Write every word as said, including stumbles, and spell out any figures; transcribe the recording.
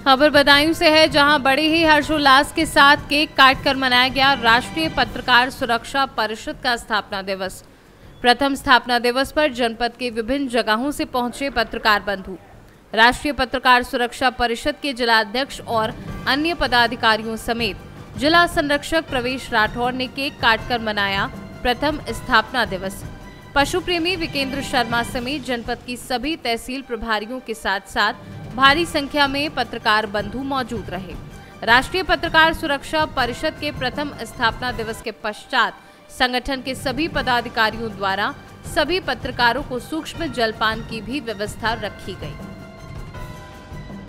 खबर बदायूं से है, जहां बड़े ही हर्षोल्लास के साथ केक काटकर मनाया गया राष्ट्रीय पत्रकार सुरक्षा परिषद का स्थापना दिवस। प्रथम स्थापना दिवस पर जनपद के विभिन्न जगहों से पहुंचे पत्रकार बंधु राष्ट्रीय पत्रकार सुरक्षा परिषद के जिलाध्यक्ष और अन्य पदाधिकारियों समेत जिला संरक्षक प्रवेश राठौर ने केक काटकर मनाया प्रथम स्थापना दिवस। पशु प्रेमी विकेंद्र शर्मा समेत जनपद की सभी तहसील प्रभारियों के साथ साथ भारी संख्या में पत्रकार बंधु मौजूद रहे। राष्ट्रीय पत्रकार सुरक्षा परिषद के प्रथम स्थापना दिवस के पश्चात संगठन के सभी पदाधिकारियों द्वारा सभी पत्रकारों को सूक्ष्म जलपान की भी व्यवस्था रखी गई।